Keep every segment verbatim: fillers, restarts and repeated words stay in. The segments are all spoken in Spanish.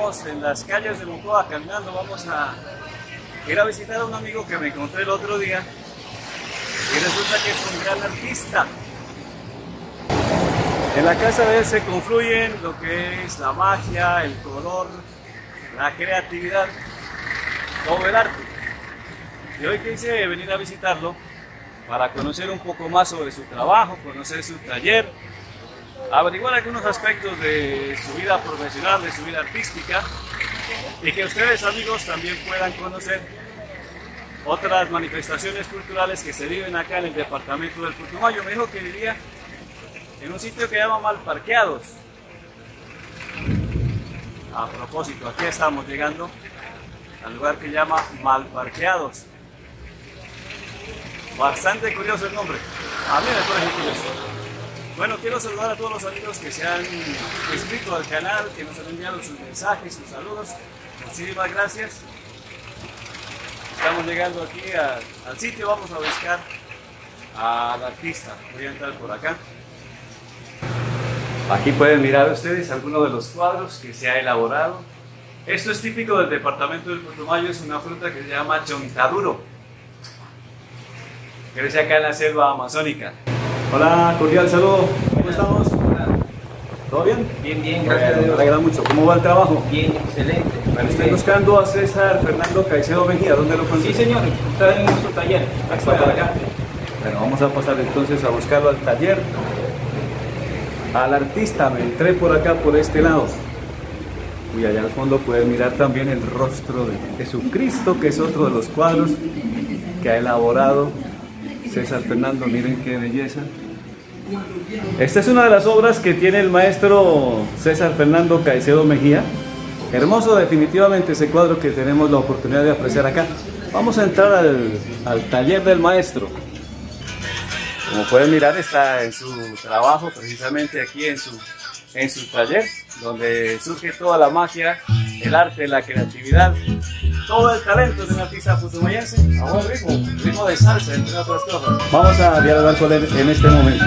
vamos en las calles de Mocoa caminando, vamos a ir a visitar a un amigo que me encontré el otro día y resulta que es un gran artista. En la casa de él se confluyen lo que es la magia, el color, la creatividad, todo el arte. Y hoy quise venir a visitarlo para conocer un poco más sobre su trabajo, conocer su taller, averiguar algunos aspectos de su vida profesional, de su vida artística, y que ustedes, amigos, también puedan conocer otras manifestaciones culturales que se viven acá en el departamento del Putumayo. Me dijo que vivía en un sitio que se llama Malparqueados. A propósito, aquí estamos llegando al lugar que se llama Malparqueados. Bastante curioso el nombre, a mí me parece curioso. Bueno, quiero saludar a todos los amigos que se han inscrito al canal, que nos han enviado sus mensajes, sus saludos. Muchísimas gracias. Estamos llegando aquí a, al sitio, vamos a buscar al artista. Voy a entrar por acá. Aquí pueden mirar ustedes algunos de los cuadros que se ha elaborado. Esto es típico del departamento del Putumayo, es una fruta que se llama chontaduro. Crece acá en la selva amazónica. Hola, cordial saludo. ¿Cómo estamos? Hola. ¿Todo bien? Bien, bien, gracias bueno, a Dios. Me alegra mucho. ¿Cómo va el trabajo? Bien, excelente. Bueno, estoy buscando a César Fernando Caicedo Mejía. ¿Dónde lo consigo? Sí, señor, está en su taller. Está por acá. Bueno, vamos a pasar entonces a buscarlo al taller. Al artista, me entré por acá, por este lado. Y allá al fondo pueden mirar también el rostro de Jesucristo, que es otro de los cuadros que ha elaborado César Fernando. Miren qué belleza. Esta es una de las obras que tiene el maestro César Fernando Caicedo Mejía. Hermoso definitivamente ese cuadro que tenemos la oportunidad de apreciar acá. Vamos a entrar al, al taller del maestro. Como pueden mirar, está en su trabajo, precisamente aquí en su, en su taller, donde surge toda la magia, el arte, la creatividad, todo el talento de un artista putumayense a buen ritmo, ritmo de salsa, entre otras cosas. Vamos a dialogar con él en este momento.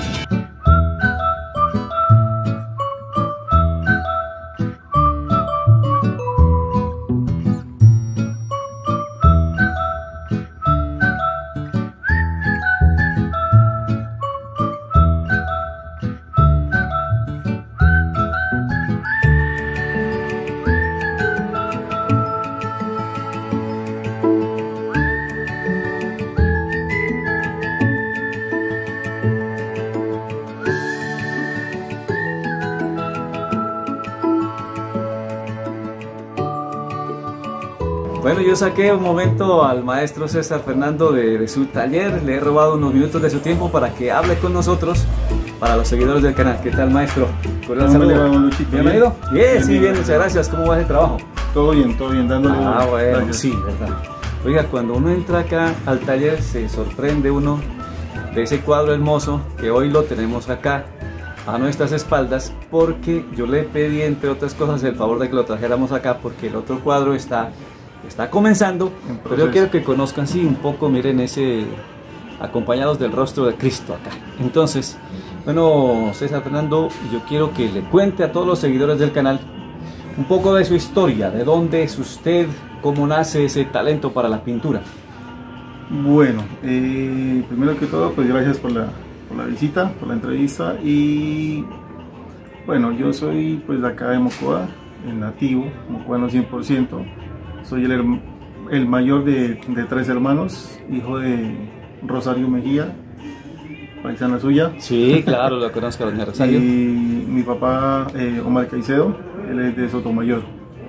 Bueno, yo saqué un momento al maestro César Fernando de, de su taller, le he robado unos minutos de su tiempo para que hable con nosotros, para los seguidores del canal. ¿Qué tal, maestro? Cordial saludo. ¿Bienvenido? Bien, bien, sí, bien, bien, muchas gracias. ¿Cómo va el trabajo? Todo bien, todo bien, dándole. Ah, bueno, gracias. sí, verdad. Oiga, cuando uno entra acá al taller se sorprende uno de ese cuadro hermoso que hoy lo tenemos acá a nuestras espaldas, porque yo le pedí, entre otras cosas, el favor de que lo trajéramos acá porque el otro cuadro está está comenzando, pero yo quiero que conozcan, sí, un poco, miren ese, acompañados del rostro de Cristo acá. Entonces, bueno, César Fernando, yo quiero que le cuente a todos los seguidores del canal un poco de su historia, de dónde es usted, cómo nace ese talento para la pintura. Bueno, eh, primero que todo, pues gracias por la, por la visita, por la entrevista. Y bueno, yo soy pues de acá de Mocoa, el nativo, mocoano cien por ciento. Soy el, el mayor de, de tres hermanos, hijo de Rosario Mejía, paisana suya. Sí, claro, lo conozco, doña Rosario. Y mi papá, eh, Omar Caicedo, él es de Sotomayor.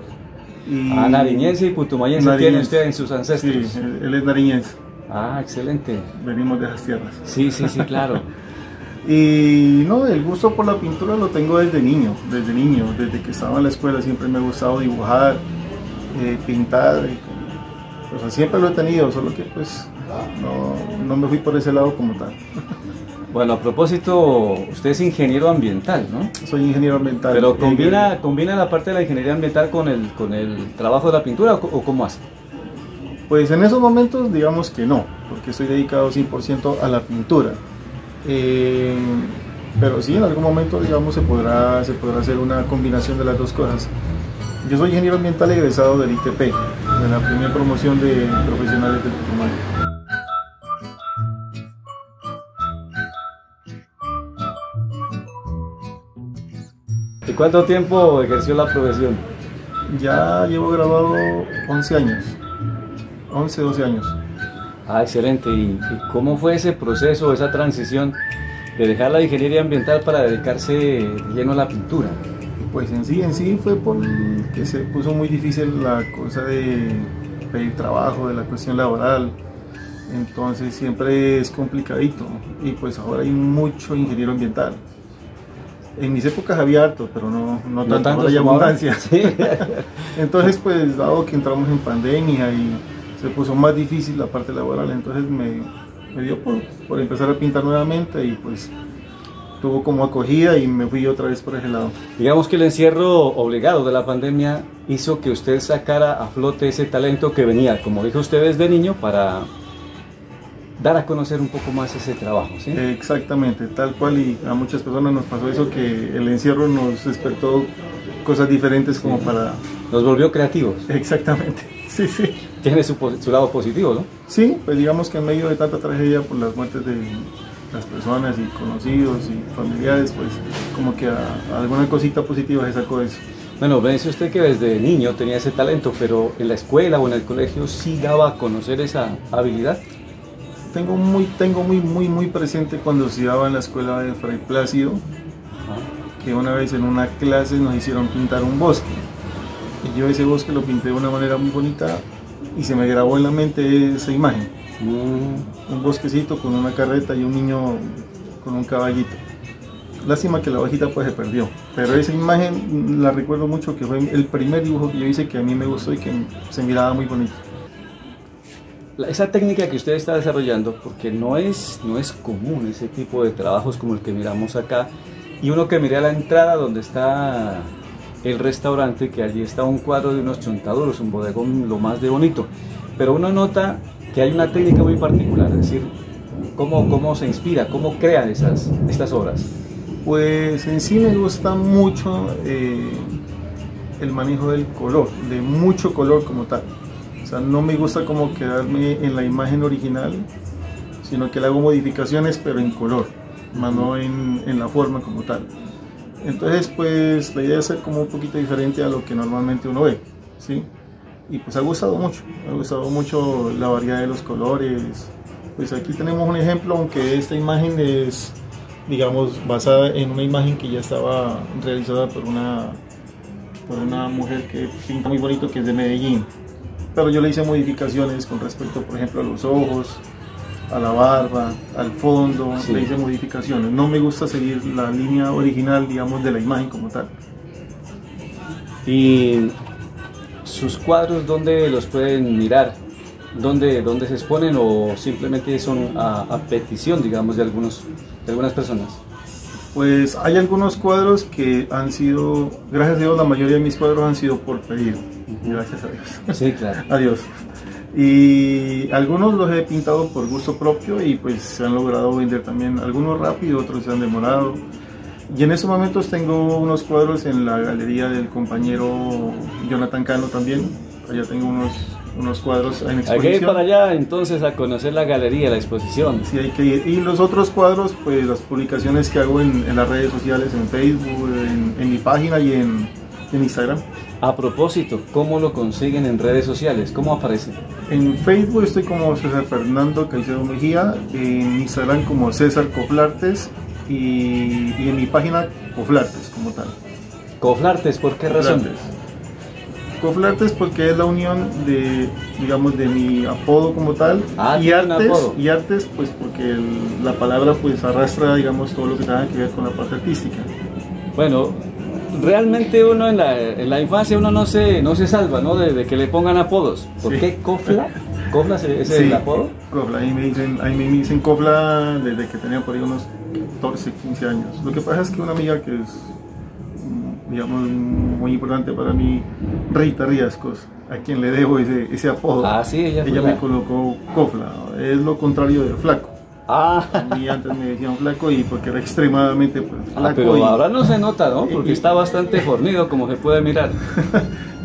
Y ah, nariñense y putumayense nariñense. Tiene usted en sus ancestros. Sí, él, él es nariñense. Ah, excelente. Venimos de esas tierras. Sí, sí, sí, claro. Y no, el gusto por la pintura lo tengo desde niño, desde niño, desde que estaba en la escuela siempre me ha gustado dibujar, eh, pintar, eh, o sea, siempre lo he tenido, solo que pues no, no me fui por ese lado como tal. Bueno, a propósito, usted es ingeniero ambiental, ¿no? Soy ingeniero ambiental. Pero eh, combina, combina la parte de la ingeniería ambiental con el, con el trabajo de la pintura, o, o cómo hace? Pues en esos momentos digamos que no, porque estoy dedicado cien por ciento a la pintura. Eh, pero sí, en algún momento digamos se podrá, se podrá hacer una combinación de las dos cosas. Yo soy ingeniero ambiental egresado del I T P, de la primera promoción de profesionales del Putumayo. ¿Y cuánto tiempo ejerció la profesión? Ya llevo grabado once años, once, doce años. Ah, excelente. ¿Y, y cómo fue ese proceso, esa transición de dejar la ingeniería ambiental para dedicarse de lleno a la pintura? Pues en sí, en sí fue porque se puso muy difícil la cosa de pedir trabajo, de la cuestión laboral. Entonces siempre es complicadito y pues ahora hay mucho ingeniero ambiental. En mis épocas había harto, pero no, no, No tanto, ahora hay abundancia. Sí. Entonces pues dado que entramos en pandemia y se puso más difícil la parte laboral, entonces me, me dio por, por empezar a pintar nuevamente y pues tuvo como acogida y me fui otra vez por ese lado. Digamos que el encierro obligado de la pandemia hizo que usted sacara a flote ese talento que venía, como dijo usted, desde niño, para dar a conocer un poco más ese trabajo, ¿sí? Exactamente, tal cual, y a muchas personas nos pasó eso, que el encierro nos despertó cosas diferentes como sí. para... Nos volvió creativos. Exactamente, sí, sí. Tiene su, su lado positivo, ¿no? Sí, pues digamos que en medio de tanta tragedia por las muertes de las personas y conocidos y familiares, pues como que a, a alguna cosita positiva se sacó eso. Bueno, me dice usted que desde niño tenía ese talento, pero en la escuela o en el colegio sí daba a conocer esa habilidad. Tengo muy, tengo muy, muy, muy presente cuando estudiaba en la escuela de Fray Plácido, ah. que una vez en una clase nos hicieron pintar un bosque. Y yo ese bosque lo pinté de una manera muy bonita y se me grabó en la mente esa imagen. Mm. Un bosquecito con una carreta y un niño con un caballito. Lástima que la hojita pues se perdió, pero esa imagen la recuerdo mucho, que fue el primer dibujo que yo hice que a mí me gustó y que se miraba muy bonito. Esa técnica que usted está desarrollando, porque no es, no es común ese tipo de trabajos como el que miramos acá, y uno que mire a la entrada donde está el restaurante, que allí está un cuadro de unos chontaduros, un bodegón lo más de bonito, pero uno nota que hay una técnica muy particular, es decir, cómo, cómo se inspira, cómo crean esas, estas obras. Pues en sí me gusta mucho eh, el manejo del color, de mucho color como tal. O sea, no me gusta como quedarme en la imagen original, sino que le hago modificaciones pero en color, más no en, en la forma como tal. Entonces pues la idea es ser como un poquito diferente a lo que normalmente uno ve, ¿sí? Y pues ha gustado mucho, ha gustado mucho la variedad de los colores. Pues aquí tenemos un ejemplo, aunque esta imagen es, digamos, basada en una imagen que ya estaba realizada por una, por una mujer que pinta muy bonito, que es de Medellín. Pero yo le hice modificaciones con respecto, por ejemplo, a los ojos, a la barba, al fondo, sí. Le hice modificaciones. No me gusta seguir la línea original, digamos, de la imagen como tal. ¿Y sus cuadros dónde los pueden mirar? ¿Dónde, dónde se exponen o simplemente son a, a petición, digamos, de, algunos, de algunas personas? Pues hay algunos cuadros que han sido, gracias a Dios, la mayoría de mis cuadros han sido por pedido. Gracias a Dios. Sí, claro. Adiós. Y algunos los he pintado por gusto propio y pues se han logrado vender también, algunos rápido, otros se han demorado. Y en estos momentos tengo unos cuadros en la galería del compañero Jonathan Cano también. Allá tengo unos, unos cuadros en exposición. Hay que ir para allá entonces a conocer la galería, la exposición. Sí, hay que ir. Y los otros cuadros, pues las publicaciones que hago en, en las redes sociales, en Facebook, en, en mi página y en, en Instagram. A propósito, ¿cómo lo consiguen en redes sociales? ¿Cómo aparece? En Facebook estoy como César Fernando Caicedo Mejía, en Instagram como César Coflartes y, y en mi página Coflartes como tal. ¿Coflartes? ¿Por qué razón? Coflartes porque es la unión de, digamos, de mi apodo como tal, ah, y artes, y artes pues porque el, la palabra pues arrastra, digamos, todo lo que tenga que ver con la parte artística. Bueno, realmente uno en la, en la infancia uno no se, no se salva, ¿no? De, de que le pongan apodos. ¿Por sí. qué Cofla? ¿Cofla ese es sí, el apodo? Cofla, ahí me dicen, ahí me dicen Cofla desde que tenía por ahí unos catorce, quince años. Lo que pasa es que una amiga que es, digamos, muy importante para mí, Rita Riascos, a quien le debo ese, ese apodo. Ah, sí, ella, ella me colocó Cofla, es lo contrario de flaco. Ah. Y antes me decían flaco y porque era extremadamente pues, flaco. Ah, pero y, ahora no se nota, ¿no? Porque y, está bastante fornido, como se puede mirar.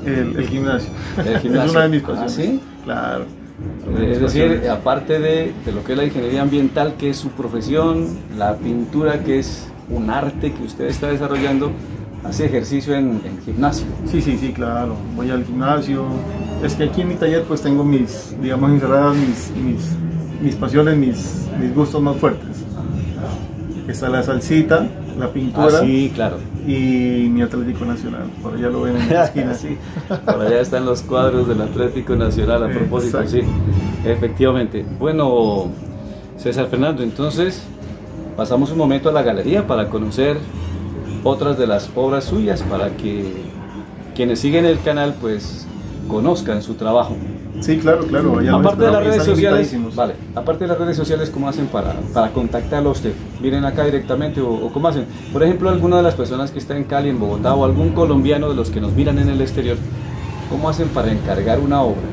El, el gimnasio. El gimnasio. Es una de mis ¿Ah, pasiones. sí? Claro. Es decir, aparte de, de lo que es la ingeniería ambiental, que es su profesión, la pintura, que es un arte que usted está desarrollando, hace ejercicio en, en gimnasio. Sí, sí, sí, claro. Voy al gimnasio. Es que aquí en mi taller pues tengo mis, digamos, encerradas mis, mis, mis pasiones, mis, mis gustos más fuertes. Está la salsita, la pintura. Ah, sí, claro. Y mi Atlético Nacional. Por allá lo ven en la esquina. Sí, por allá están los cuadros del Atlético Nacional, a propósito. Exacto. Sí, efectivamente. Bueno, César Fernando, entonces pasamos un momento a la galería para conocer otras de las obras suyas, para que quienes siguen el canal pues conozcan su trabajo. Sí, claro, claro. Aparte de las redes sociales, vale, aparte de las redes sociales, ¿cómo hacen para, para contactarlo a usted? ¿Vienen acá directamente o, o cómo hacen? Por ejemplo, alguna de las personas que está en Cali, en Bogotá, o algún colombiano de los que nos miran en el exterior, ¿cómo hacen para encargar una obra?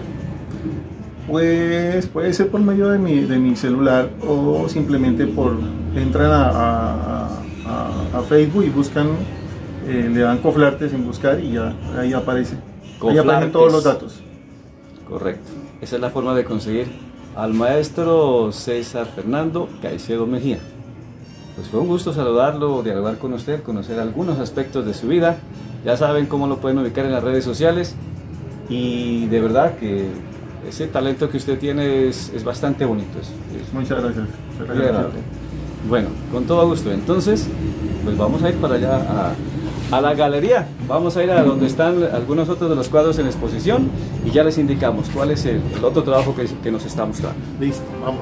Pues puede ser por medio de mi, de mi celular, o simplemente por entran a, a, a, a Facebook y buscan, eh, le dan Coflartes en buscar y ya ahí aparece. Ahí aparecen todos los datos. Correcto. Esa es la forma de conseguir al maestro César Fernando Caicedo Mejía. Pues fue un gusto saludarlo, dialogar con usted, conocer algunos aspectos de su vida. Ya saben cómo lo pueden ubicar en las redes sociales, y de verdad que ese talento que usted tiene es, es bastante bonito. Es, es Muchas gracias. Muy agradable. Bueno, con todo gusto. Entonces, pues vamos a ir para allá a... a la galería. Vamos a ir a donde están algunos otros de los cuadros en exposición y ya les indicamos cuál es el, el otro trabajo que, que nos está mostrando. Listo, vamos.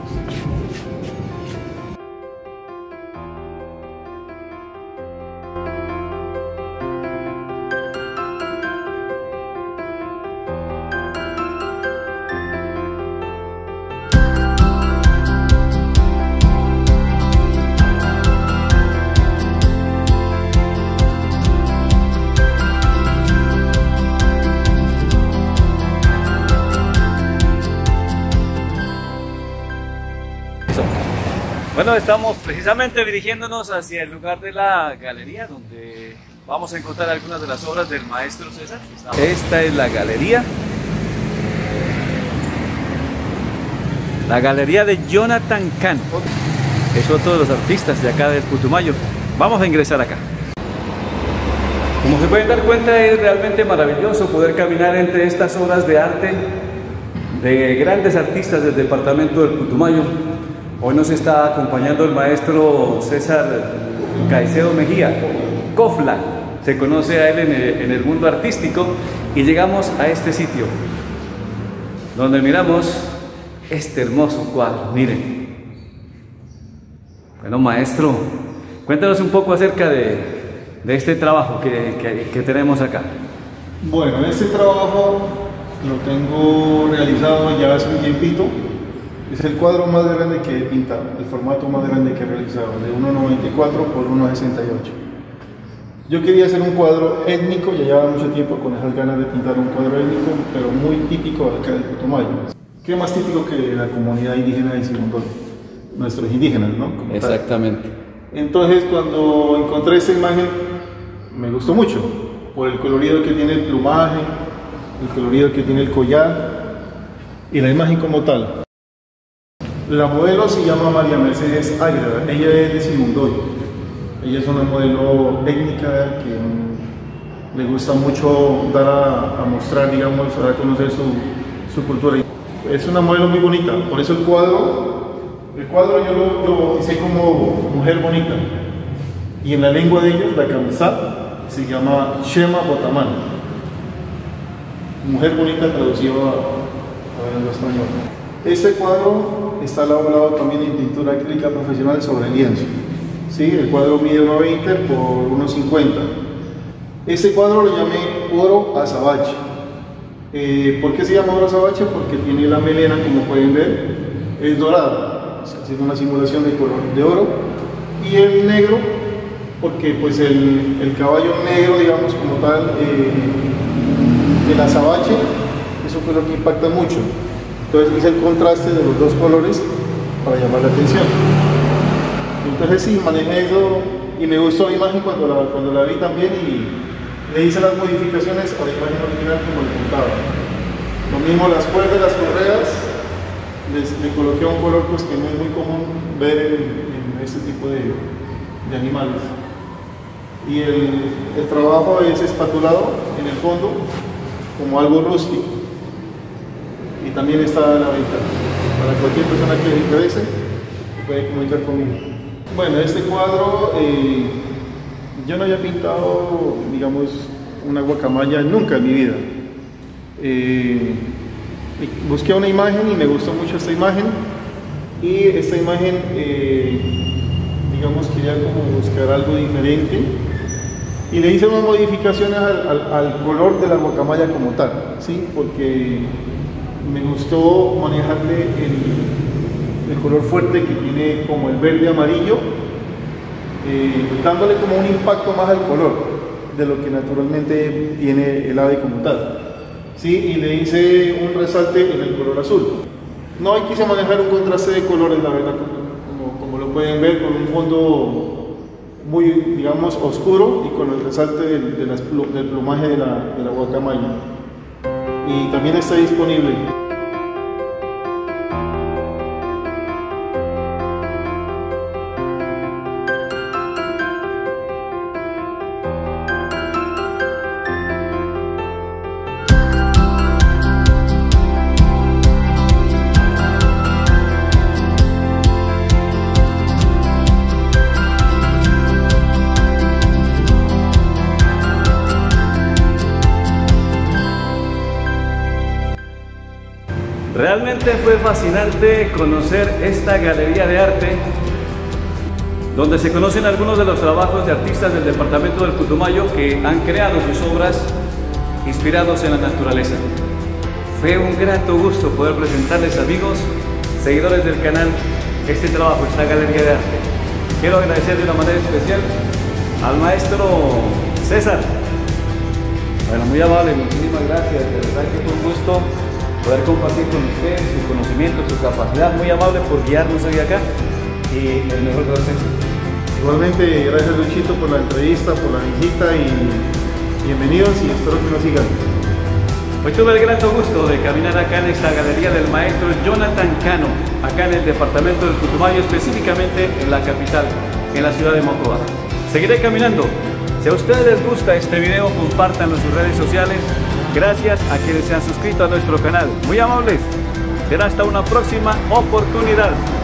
Bueno, estamos precisamente dirigiéndonos hacia el lugar de la galería, donde vamos a encontrar algunas de las obras del maestro César. Esta es la galería. La galería de Jonathan Kahn. Es otro de los artistas de acá del Putumayo. Vamos a ingresar acá. Como se pueden dar cuenta, es realmente maravilloso poder caminar entre estas obras de arte de grandes artistas del departamento del Putumayo. Hoy nos está acompañando el maestro César Caicedo Mejía, Cofla, se conoce a él en el, en el mundo artístico, y llegamos a este sitio, donde miramos este hermoso cuadro. Miren. Bueno, maestro, cuéntanos un poco acerca de, de este trabajo que, que, que tenemos acá. Bueno, este trabajo lo tengo realizado ya hace un tiempito. Es el cuadro más grande que he pintado, el formato más grande que he realizado, de uno noventa y cuatro por uno sesenta y ocho. Yo quería hacer un cuadro étnico, ya llevaba mucho tiempo con esas ganas de pintar un cuadro étnico, pero muy típico de acá del Putumayo. ¿Qué más típico que la comunidad indígena de Simondol? Nuestros indígenas, ¿no? Como exactamente. Tal. Entonces, cuando encontré esta imagen, me gustó mucho, por el colorido que tiene el plumaje, el colorido que tiene el collar y la imagen como tal. La modelo se llama María Mercedes Águila, ella es de Simundoy. Ella es una modelo técnica que um, le gusta mucho dar a, a mostrar, digamos, a conocer su, su cultura. Es una modelo muy bonita, por eso el cuadro, el cuadro yo lo, lo bauticé como Mujer Bonita. Y en la lengua de ellos, la Kamsá, se llama Shema Botamán. Mujer Bonita traducido a, a el español. Este cuadro está elaborado también en pintura acrílica profesional sobre lienzo. ¿Sí? El cuadro mide uno veinte por uno cincuenta. Este cuadro lo llamé Oro Azabache. Eh, ¿Por qué se llama Oro Azabache? Porque tiene la melena, como pueden ver, es dorada, haciendo una simulación de color de oro. Y el negro, porque pues el, el caballo negro, digamos como tal, eh, el azabache, es un color que impacta mucho. Entonces hice el contraste de los dos colores para llamar la atención. Entonces sí, manejé eso y me gustó la imagen cuando la, cuando la vi también, y, Le hice las modificaciones a la imagen original como le contaba. Lo mismo las cuerdas, las correas, les, le coloqué un color pues, que no es muy común ver en, en este tipo de, de animales. Y el, el trabajo es espatulado en el fondo como algo rústico. Y también está a la venta. Para cualquier persona que le interese, puede comunicar conmigo. Bueno, este cuadro, eh, yo no había pintado, digamos, una guacamaya nunca en mi vida. Eh, busqué una imagen y me gustó mucho esta imagen. Y esta imagen, eh, digamos, quería como buscar algo diferente. Y le hice unas modificaciones al, al, al color de la guacamaya como tal, ¿sí? Porque me gustó manejarle el, el color fuerte que tiene como el verde amarillo, eh, dándole como un impacto más al color de lo que naturalmente tiene el ave como tal, ¿sí? Y le hice un resalte en el color azul. No quise manejar un contraste de colores, la verdad, como, como lo pueden ver, con un fondo muy, digamos, oscuro y con el resalte del, de las, del plumaje de la, de la guacamaya. Y también está disponible. Realmente fue fascinante conocer esta galería de arte donde se conocen algunos de los trabajos de artistas del departamento del Putumayo que han creado sus obras inspirados en la naturaleza. Fue un grato gusto poder presentarles, amigos, seguidores del canal, este trabajo, esta galería de arte. Quiero agradecer de una manera especial al maestro César. Bueno, muy amable, muchísimas gracias, de verdad que fue un gusto poder compartir con ustedes su conocimiento, su capacidad, muy amable por guiarnos hoy acá y el mejor de los éxitos. Igualmente, gracias Luchito por la entrevista, por la visita y bienvenidos y espero que nos sigan. Hoy tuve el grato gusto de caminar acá en esta galería del maestro Jonathan Cano, acá en el departamento del Putumayo, específicamente en la capital, en la ciudad de Mocoa. Seguiré caminando. Si a ustedes les gusta este video, compártanlo en sus redes sociales. Gracias a quienes se han suscrito a nuestro canal. Muy amables. Será hasta una próxima oportunidad.